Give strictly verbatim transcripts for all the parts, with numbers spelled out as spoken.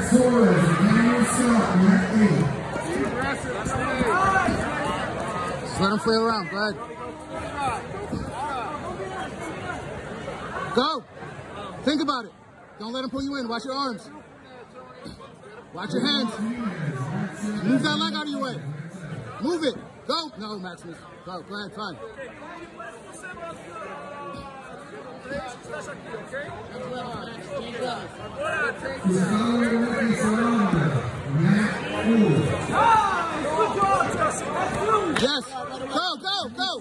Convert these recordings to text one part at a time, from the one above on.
Just let him flail around. Go ahead. Go. Think about it. Don't let him pull you in. Watch your arms. Watch your hands. Move that leg out of your way. Move it. Go. No, Maximus. Go. Go ahead. Fine. Yes. Go, go, go.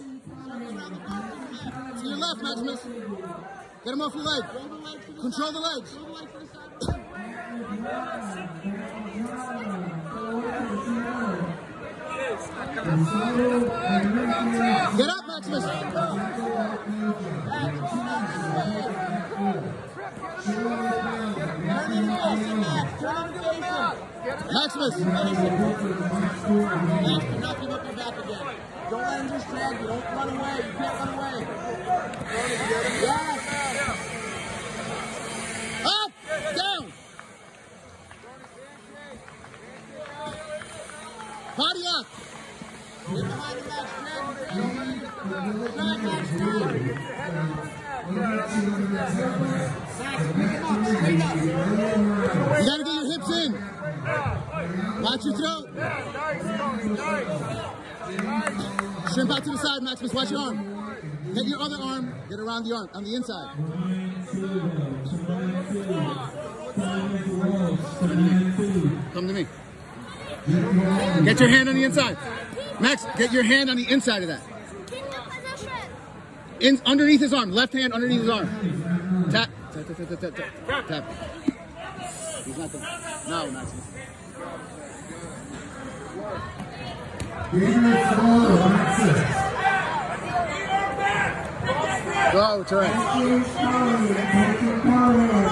To your left, Maximus. Get him off your leg. Control the legs. Get up, Maximus. Maximus. Max, do not give up your back again. Don't let him just drag you. Don't run away. You can't run away. Yes. Up. Down. Body up. Get behind the Max. Drag, Max. Drag. You gotta get your hips in. Watch your throat. Shrimp out to the side, Maximus. Watch your arm. Hit your other arm. Get around the arm on the inside. Come to me. Get your hand on the inside. Max, get your hand on the inside of that. In, underneath his arm. Left hand underneath his arm. Tap. Tap, tap, tap, tap, tap. Tap. He's not the... No, Maximus. Go, turn.